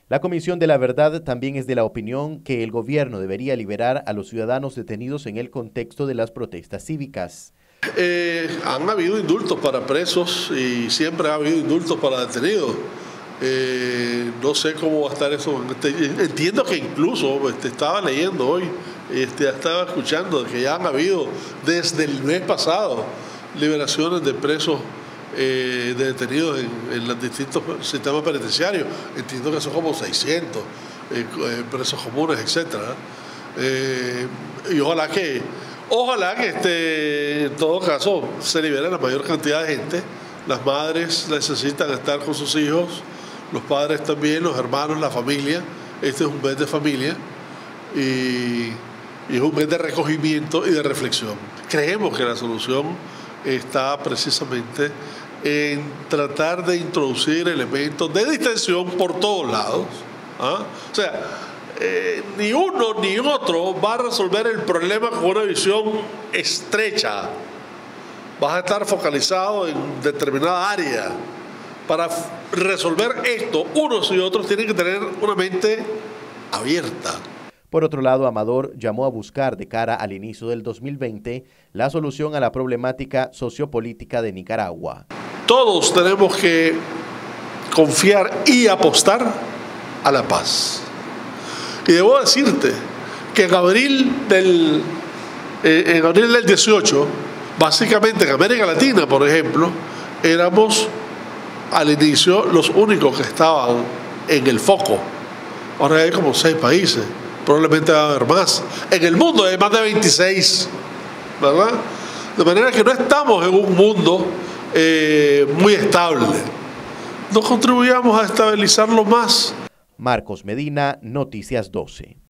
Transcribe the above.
La Comisión de la Verdad también es de la opinión que el gobierno debería liberar a los ciudadanos detenidos en el contexto de las protestas cívicas. Han habido indultos para presos y siempre ha habido indultos para detenidos. No sé cómo va a estar eso. Entiendo que incluso estaba leyendo hoy, estaba escuchando que ya han habido desde el mes pasado liberaciones de presos, de detenidos en los distintos sistemas penitenciarios. Entiendo que son como 600 presos comunes, etcétera. Y ojalá que en todo caso se libere la mayor cantidad de gente. Las madres necesitan estar con sus hijos, los padres también, los hermanos, la familia. Este es un mes de familia y es un mes de recogimiento y de reflexión. Creemos que la solución está precisamente en tratar de introducir elementos de distensión por todos lados. ¿Ah? O sea, ni uno ni otro va a resolver el problema con una visión estrecha. Vas a estar focalizado en determinada área. Para resolver esto, unos y otros tienen que tener una mente abierta. Por otro lado, Amador llamó a buscar de cara al inicio del 2020 la solución a la problemática sociopolítica de Nicaragua. Todos tenemos que confiar y apostar a la paz. Y debo decirte que en abril del 18, básicamente en América Latina, por ejemplo, éramos al inicio los únicos que estaban en el foco. Ahora hay como 6 países, probablemente va a haber más. En el mundo hay más de 26, ¿verdad? De manera que no estamos en un mundo muy estable. No contribuyamos a estabilizarlo más. Marcos Medina, Noticias 12.